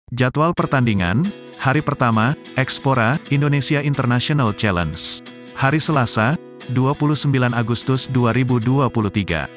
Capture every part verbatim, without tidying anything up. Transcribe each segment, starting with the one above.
Jadwal pertandingan, hari pertama, Expora, Indonesia International Challenge. Hari Selasa, dua puluh sembilan Agustus dua ribu dua puluh tiga.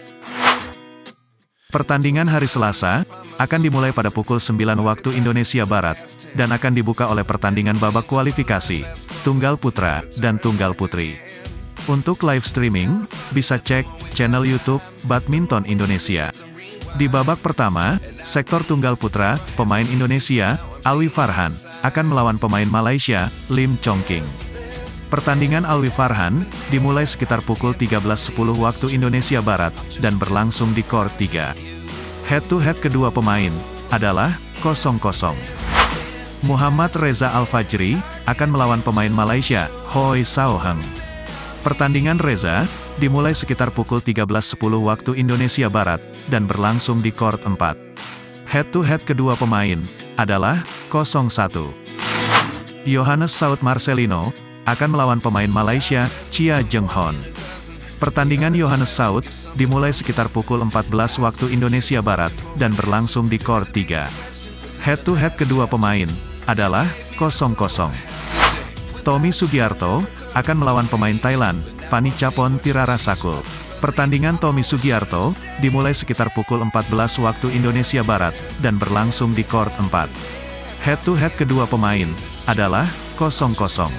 Pertandingan hari Selasa, akan dimulai pada pukul sembilan waktu Indonesia Barat, dan akan dibuka oleh pertandingan babak kualifikasi, Tunggal Putra, dan Tunggal Putri. Untuk live streaming, bisa cek channel YouTube Badminton Indonesia. Di babak pertama, sektor Tunggal Putra, pemain Indonesia, Alwi Farhan, akan melawan pemain Malaysia, Lim Chong King. Pertandingan Alwi Farhan, dimulai sekitar pukul tiga belas sepuluh waktu Indonesia Barat, dan berlangsung di court tiga. Head-to-head kedua pemain, adalah, kosong kosong. Muhammad Reza Al-Fajri, akan melawan pemain Malaysia, Hoi Sao Heng. Pertandingan Reza, dimulai sekitar pukul tiga belas sepuluh waktu Indonesia Barat, dan berlangsung di court empat. Head-to-head kedua pemain, adalah, kosong satu. Yohannes Saud Marcelino, akan melawan pemain Malaysia, Chia Jeng Hon. Pertandingan Yohannes Saud, dimulai sekitar pukul empat belas waktu Indonesia Barat, dan berlangsung di court tiga. Head-to-head kedua pemain, adalah, kosong kosong. Tommy Sugiarto, akan melawan pemain Thailand, Panicapon Tirarasakul. Pertandingan Tommy Sugiarto, dimulai sekitar pukul empat belas waktu Indonesia Barat, dan berlangsung di court empat. Head-to-head kedua pemain, adalah, kosong kosong.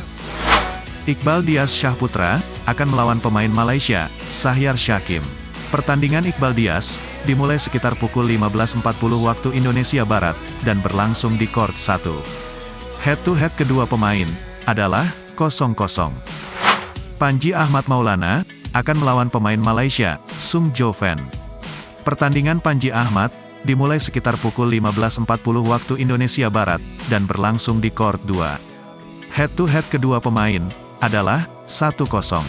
Iqbal Diaz Syahputra, akan melawan pemain Malaysia, Sahyar Syakim. Pertandingan Iqbal Diaz, dimulai sekitar pukul lima belas empat puluh waktu Indonesia Barat, dan berlangsung di court satu. Head-to-head kedua pemain, adalah, kosong kosong. Panji Ahmad Maulana, akan melawan pemain Malaysia, Sung Jo Fen. Pertandingan Panji Ahmad, dimulai sekitar pukul lima belas empat puluh waktu Indonesia Barat, dan berlangsung di court dua. Head-to-head kedua pemain, adalah, satu kosong.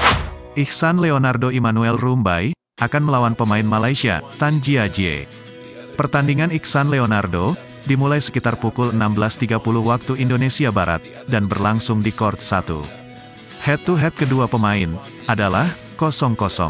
Ihsan Leonardo Immanuel Rumbai, akan melawan pemain Malaysia, Tan Jia Jie. Pertandingan Ihsan Leonardo, dimulai sekitar pukul enam belas tiga puluh waktu Indonesia Barat, dan berlangsung di court satu. Head-to-head kedua pemain, adalah, kosong kosong.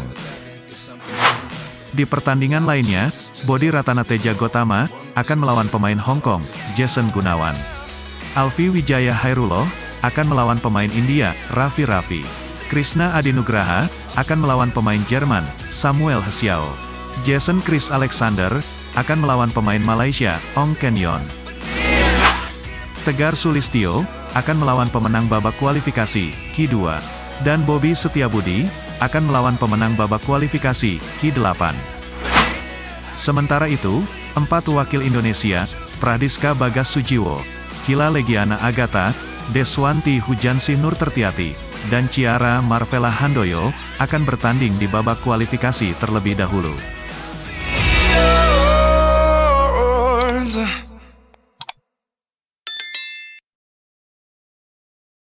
Di pertandingan lainnya, Bodi Ratanateja Gotama, akan melawan pemain Hong Kong, Jason Gunawan. Alfi Wijaya Hairullah, akan melawan pemain India, Raffi Raffi. Krishna Adinugraha, akan melawan pemain Jerman, Samuel Hsiao. Jason Chris Alexander, akan melawan pemain Malaysia, Ong Ken Yon. Tegar Sulistyo, akan melawan pemenang babak kualifikasi, Q dua. Dan Bobby Setiabudi, akan melawan pemenang babak kualifikasi, Q delapan. Sementara itu, empat wakil Indonesia, Pradiska Bagas Sujiwo, Kila Legiana Agatha, Deswanti Hujansi Nur Tertiati, dan Ciara Marvella Handoyo, akan bertanding di babak kualifikasi terlebih dahulu.